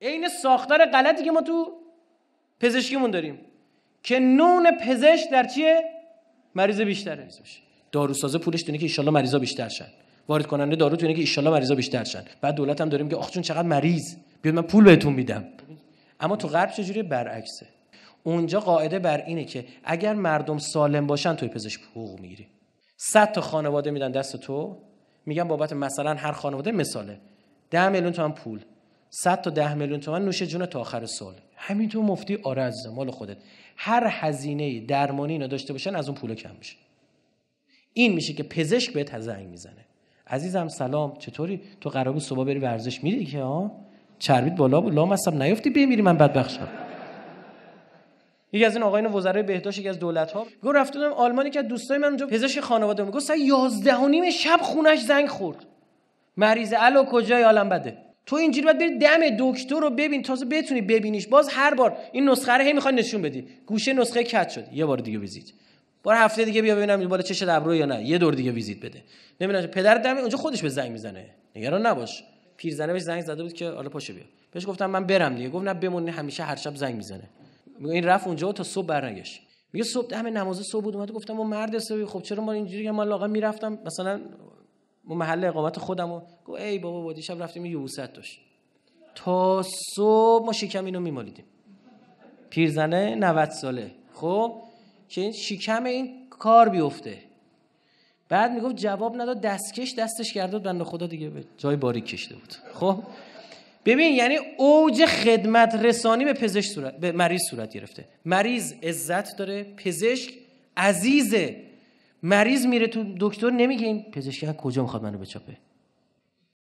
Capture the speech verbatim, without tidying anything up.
عین ساختار غلطی که ما تو پزشکیمون داریم که نون پزشک در چیه؟ مریض بیشتره. داروسازه پولش دونه که ان شاءالله مریضا بیشتر شن، وارد کننده دارو دونه که ان شاءالله مریضا بیشتر شن، بعد دولت هم داریم که آخ چون چقدر مریض بیاد من پول بهتون میدم. اما تو غرب چجوری؟ برعکسه. اونجا قاعده بر اینه که اگر مردم سالم باشن توی پزشک حقوق میگیری. صد تا خانواده میدن دست تو، میگن بابت مثلا هر خانواده مثاله ده میلیون تومان پول، صد تا ده میلیون تومان نوش جون تا آخر سال. همینطور مفتی آره عزیزم مال خودت. هر هزینه درمانی اینا داشته باشن از اون پول کم میشه. این میشه که پزشک بهت زنگ میزنه. عزیزم سلام چطوری؟ تو قراره صبح بری ورزش میری که ها؟ چربیت بالا بود لامصب نیافتی بمیری من بدبخت شم. یکی از این آقایون وزرای بهداشت یکی از دولت‌ها گفت رفتم آلمانی که دوستای من اونجا پزشک خانواده میگه ساعت یازده و نیم شب خونش زنگ خورد. مریض الو کجای عالم بده. تو اینجوری باید بری دم دکتر رو ببین تازه بتونی ببینیش. باز هر بار این نسخه رو هی میخوای نشون بدی. گوشه نسخه کج شد. یه بار دیگه ویزیت. بار هفته دیگه بیا ببینم بالا چش ابرو یا نه. یه دور دیگه ویزیت بده. نمیدونم پدر دم اونجا خودش به زنگ میزنه. نگران نباش. پیرزنه بهش زنگ زده بود که حالا پاشو بیا. بهش گفتم من برم دیگه. گفت نه بمون همیشه هر شب زنگ میزنه. میگه این رفت اونجا تا صبح برنگشت. میگه صبح دم نماز صبح بود اومد گفتم ما مرد حسابی خب چرا ما اینجوری که ما لاغا میرفتم مثلا ما محل اقامت خودمو. گفت ای بابا با دیشب رفتیم یبوست داشت. تا صبح ما شکم اینو میمالیدیم. پیرزنه نود ساله. خب که این شکم این کار بیفته. بعد میگفت جواب نداد دستکش دستش گرداد بنده خدا دیگه به جای باریک کشیده بود. خب ببین یعنی اوج خدمت رسانی به پزشک صورت به مریض صورت گرفته. مریض عزت داره، پزشک عزیزه. مریض میره تو دکتر نمیگه این پزشک کجا میخواد منو بچاپه.